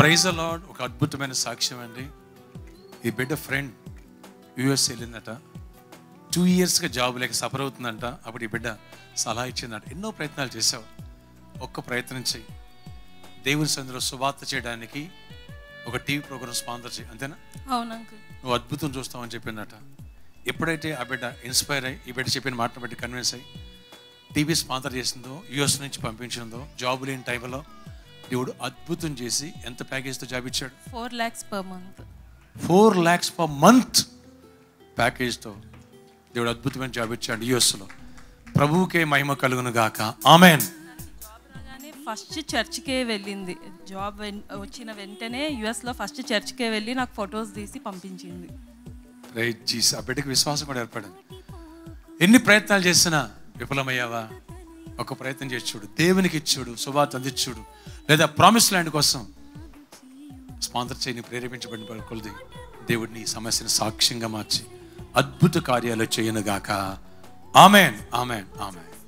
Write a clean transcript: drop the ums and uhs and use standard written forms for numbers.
Praise the lord. ఒక అద్భుతమైన సాక్ష్యం అండి. ఈ బిడ్డ ఫ్రెండ్ యుఎస్ వెళ్ళిందట. 2 yearsగా జాబ్ లేక సఫర్ అవుతుందంట. అప్పుడు ఈ బిడ్డ సలహా ఇచ్చిందట, ఎన్నో ప్రయత్నాలు చేసావు, ఒక్క ప్రయత్నం చెయ్యి, దేవుని సన్నిధిలో సువార్త చేయడానికి ఒక టీవీ ప్రోగ్రామ్ స్పాన్సర్ చేయి, అంతేనా? అవును అంకుల్. నువ్వు అద్భుతం చూస్తావని చెప్పిందట. ఎప్పుడైతే ఆ బిడ్డ ఇన్స్పైర్ అయ్యి ఈ బిడ్డ చెప్పిన మాటను బట్టి కన్విన్స్ అయ్యి టీవీ స్పాన్సర్ చేసిందో, యుఎస్ నుంచి పంపించిందో, జాబ్ లేని టైంలో దేవుడు అద్భుతం చేసి ఎంత ప్యాకేజ్తో జాబ్ ఇచ్చాడు? 4 lakhs per month. 4 lakhs per month ప్యాకేజ్తో దేవుడు అద్భుతమైన జాబ్ ఇచ్చాడు యుఎస్లో. ప్రభువుకే మహిమ కలుగును గాక. ఆమెన్. జాబ్ రాగానే ఫస్ట్ చర్చ్కే వెళ్ళింది. జాబ్ వచ్చిన వెంటనే యుఎస్లో ఫస్ట్ చర్చ్కే వెళ్ళి నాకు ఫొటోస్ తీసి పంపించింది. రైట్ జీస్. ఆ బిడ్డకి విశ్వాసం కూడా ఏర్పడింది. ఎన్ని ప్రయత్నాలు చేసినా విఫలమయ్యావా? ఒక ప్రయత్నం చేసి చూడు, దేవునికి ఇచ్చుడు, సువార్త అందించుడు, లేదా ప్రామిస్ ల్యాండ్ కోసం స్పాన్సర్ చేయని ప్రేరేపించబడిన కొలది దేవుడిని ఈ సమస్యను సాక్ష్యంగా మార్చి అద్భుత కార్యాలు చేయనుగాక. Amen, amen, amen.